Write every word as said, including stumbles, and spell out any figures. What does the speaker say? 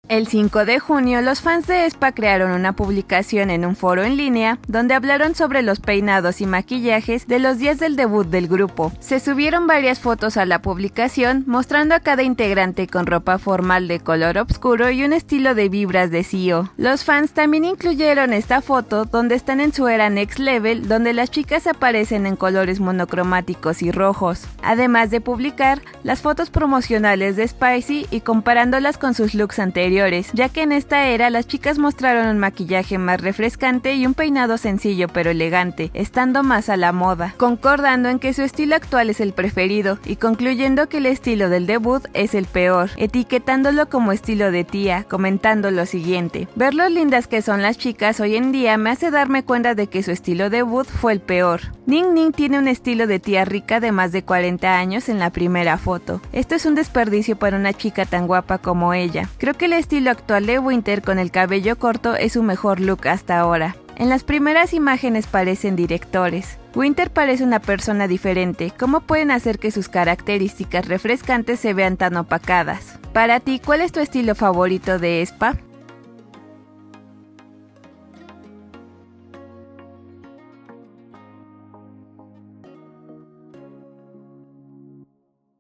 El cinco de junio, los fans de aespa crearon una publicación en un foro en línea donde hablaron sobre los peinados y maquillajes de los días del debut del grupo. Se subieron varias fotos a la publicación mostrando a cada integrante con ropa formal de color oscuro y un estilo de vibras de C E O. Los fans también incluyeron esta foto donde están en su era Next Level, donde las chicas aparecen en colores monocromáticos y rojos, además de publicar las fotos promocionales de Spicy y comparándolas con sus looks anteriores, ya que en esta era las chicas mostraron un maquillaje más refrescante y un peinado sencillo pero elegante, estando más a la moda, concordando en que su estilo actual es el preferido y concluyendo que el estilo del debut es el peor, etiquetándolo como estilo de tía, comentando lo siguiente: ver lo lindas que son las chicas hoy en día me hace darme cuenta de que su estilo debut fue el peor. Ning Ning tiene un estilo de tía rica de más de cuarenta años en la primera foto. Esto es un desperdicio para una chica tan guapa como ella. Creo que el estilo actual de Winter con el cabello corto es su mejor look hasta ahora. En las primeras imágenes parecen directores. Winter parece una persona diferente. ¿Cómo pueden hacer que sus características refrescantes se vean tan opacadas? Para ti, ¿cuál es tu estilo favorito de aespa?